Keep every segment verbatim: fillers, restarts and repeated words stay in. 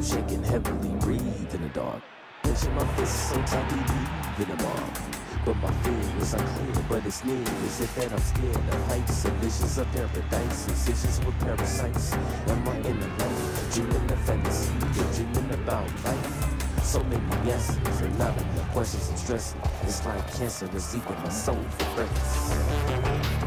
shaking heavily, breathe in the dark. Clenching my fists so tight, leave in the mark. But my fear is unclear, but it's near. Is it that I'm scared of heights and visions of paradise? Incisions with parasites. Am I in the light? Dreaming of fantasy, you're dreaming about life. So many answers and not enough questions. I'm stressing. It's like cancer is eating my soul for breakfast.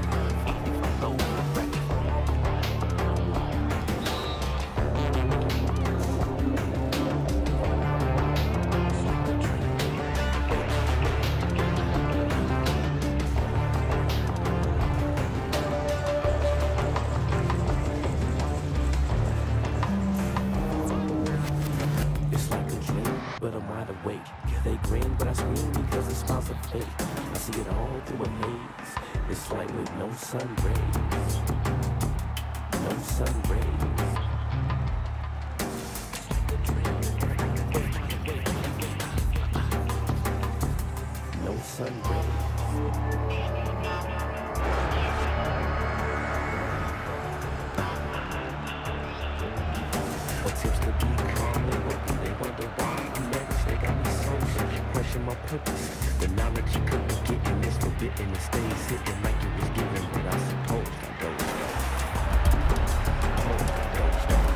But I'm wide awake. They grin, but I scream because the smiles are fake. I see it all through a haze. It's like with no sun rays. No sun rays. No sun rays. Attempts to be calm and working, they wonder why. My purpose, the knowledge you could be getting is forbidden. It stays sitting like it was given, but I suppose I dozed off. Oh, I dozed off.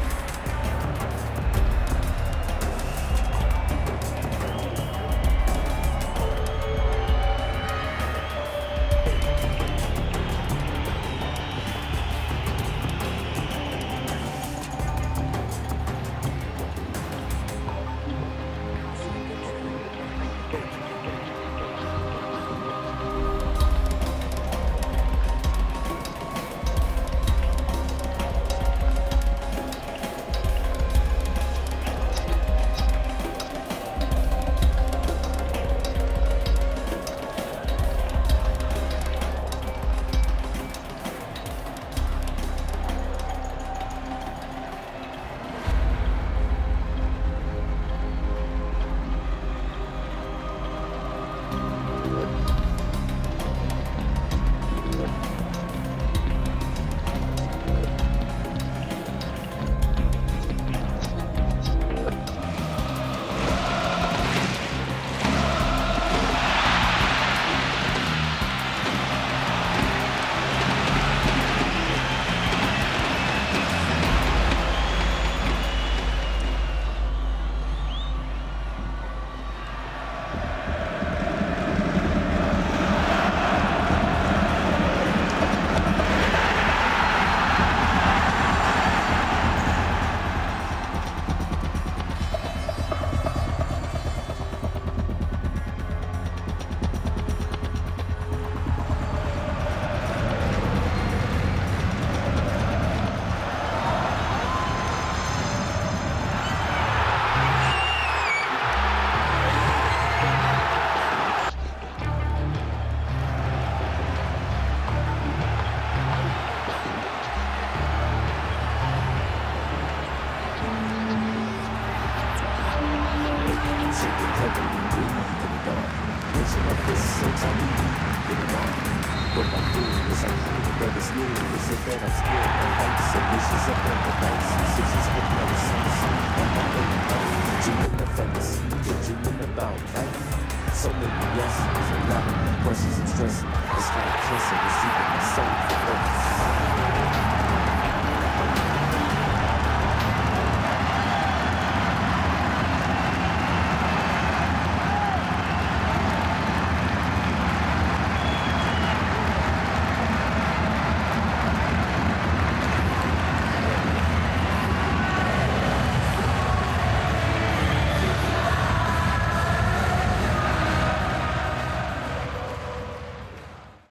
But my fear is unclear, but it's near. Is it that I'm scared of heights and visions of paradise? Incisions with parasites. Am I in the light? Dreaming of fantasy, you're dreaming about life. So many answers and not enough questions. I'm stressing. It's like cancer is eating my soul for breakfast.